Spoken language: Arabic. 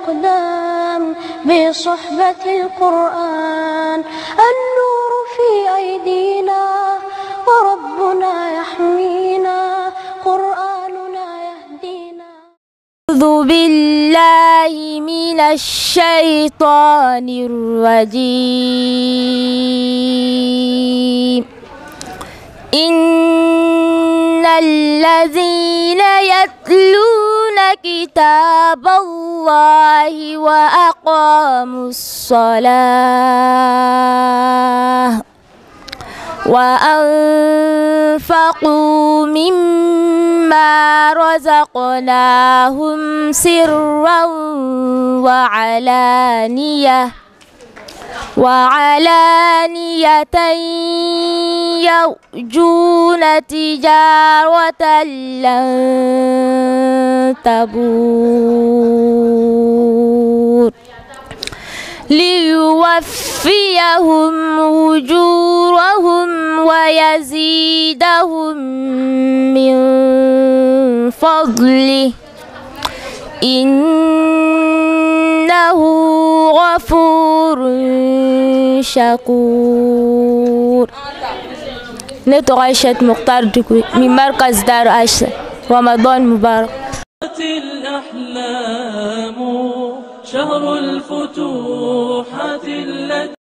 الأقدام بصحبة القرآن. النور في أيدينا وربنا يحمينا، قرآننا يهدينا. أعوذ بالله من الشيطان الرجيم. إن الذين يتلون كتاب الله وأقاموا الصلاة وأنفقوا مما رزقناهم سرا وعلانية يرجون تجارة لن تبور ليوفيهم أجورهم ويزيدهم من فضله إنه غفور شكور. نتو عائشة مختار من مركز دار عائشة. رمضان مبارك. الأحلام شهر الفتوحات التي